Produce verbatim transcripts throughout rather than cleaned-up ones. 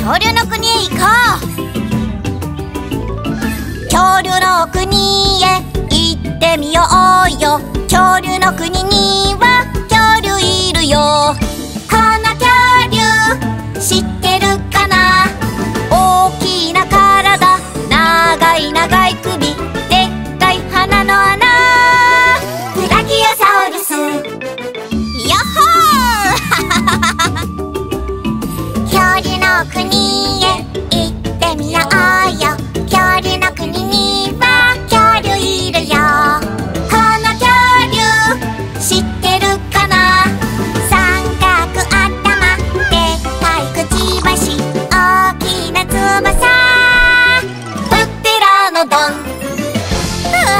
恐竜の国へ行こう。恐竜の国へ行ってみようよ。恐竜の国には恐竜いるよ。この恐竜知ってるかな。大きな体、長い長い首、でっかい鼻の穴、ブラキオサウルス。やっほー恐竜の国へ行ってみようよ。恐竜の国には恐竜いるよ。この恐竜知ってるかな。三角頭、でっかいくちばし、大きな翼、プテラノドン。うわ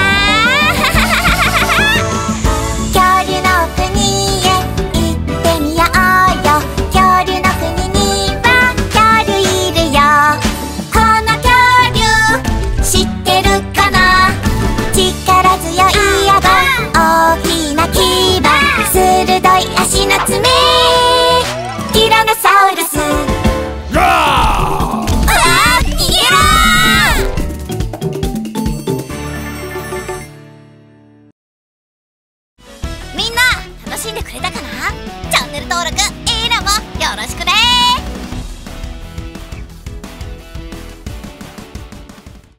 ー恐竜の国へ行ってみようよ。恐竜の国には恐竜いるよ。この恐竜知ってるかな。力強い顎、大きな牙、鋭い足の爪、ティラノサウルス。うわー逃げろー。みんな楽しんでくれたかな。チャンネル登録、いいねもよろしくね。